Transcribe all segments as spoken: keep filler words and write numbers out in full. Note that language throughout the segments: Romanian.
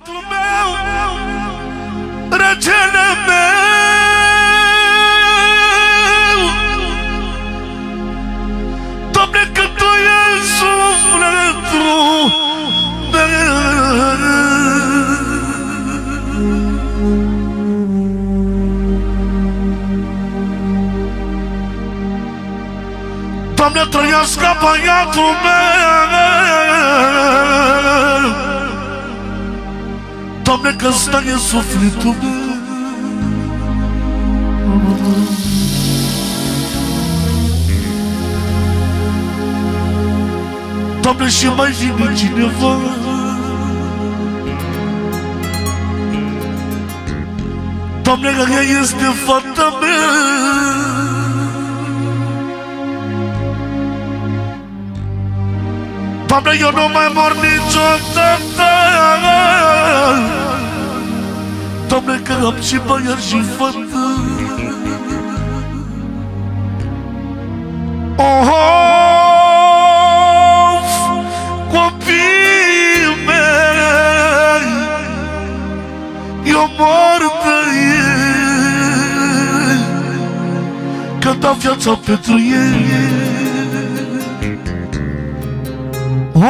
băiatul meu, regele meu, Doamne, că Tu ești sufletul meu. Doamne, trăiască băiatul meu, Doamne, că ăsta e sufletul meu. Doamne, și mai vine cineva, Doamne, că ea este fata mea. Doamne, eu nu mai mor niciodată, Doamne, că am și băiat și fată. Oh, copiii mei, eu mor de ei, că dau viața pentru ei. Oh,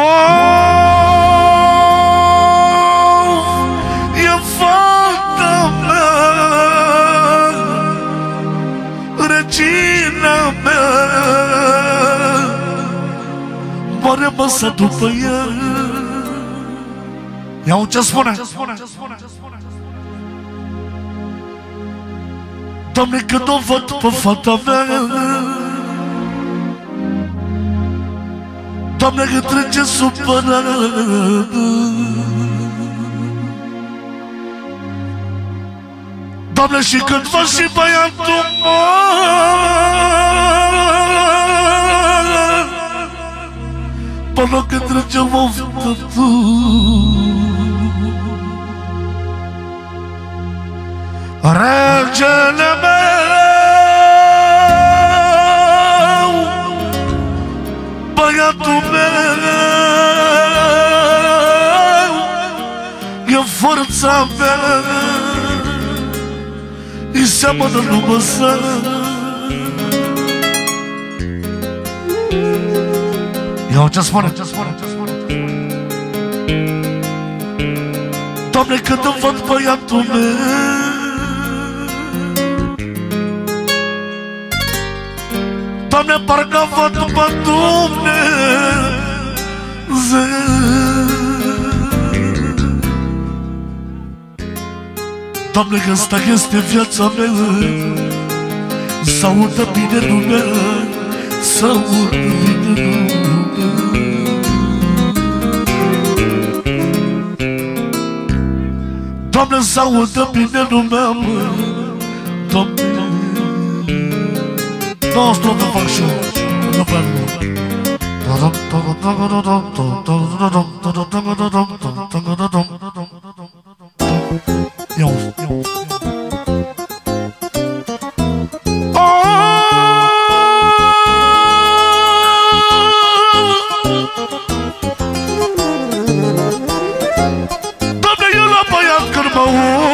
e fata mea, regina mea, moare măsa după ea. Ia-o ce spune. Doamne, când o văd pe fata mea, Doamne, că trece supărat. Doamne, și când văd și băiatul meu, până când trece oftă Tu. Regele meu, băiatul meu, e forța mea, îi seamănă numai să. Ia-o ce spune, ce spune, ce spune. Doamne, când îmi văd băiatul meu, Doamne, parcă văd pe Dumnezeu. Doamne, că ăsta este viața mea, s-audă bine lumea, s-audă bine lumea. Doamne, s-audă bine lumea, mă, Doamne. Nu, stop, nu fac show, nu fac eu. Doamne, eu la băiat când mă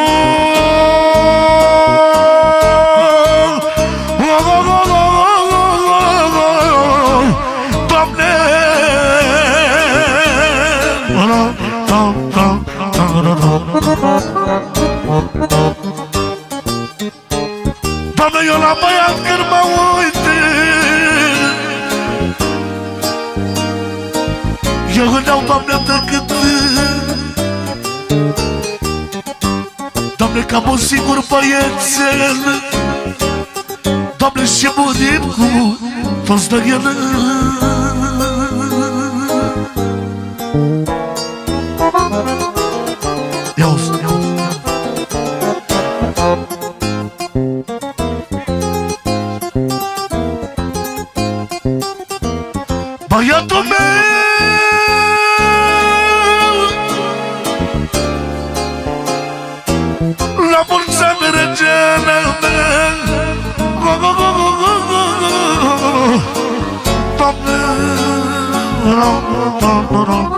Doamne, eu la băiat când mă uite, eu îmi dau, Doamne, decât, Doamne, că am un singur băiețel, Doamne, și murim cu toți de el. Ia-o-ți, ia-o-ți. Băiatul meu, la mulți ani, regele meu, Doamne,